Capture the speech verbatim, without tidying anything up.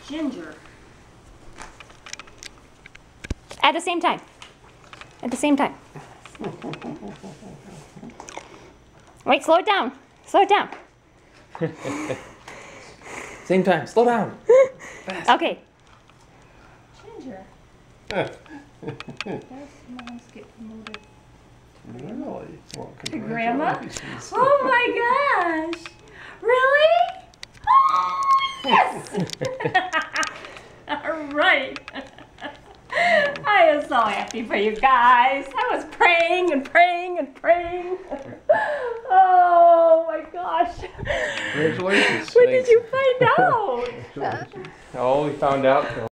Ginger. At the same time. At the same time. Wait, slow it down. Slow it down. Same time. Slow down. Fast. Okay. Ginger. Does moms get promoted Really? Well, to grandma? congratulations. Oh my gosh! Really? Oh, yes! All right. I am so happy for you guys. I was praying and praying and praying. Oh my gosh. Congratulations. When did you find out? Oh, we found out.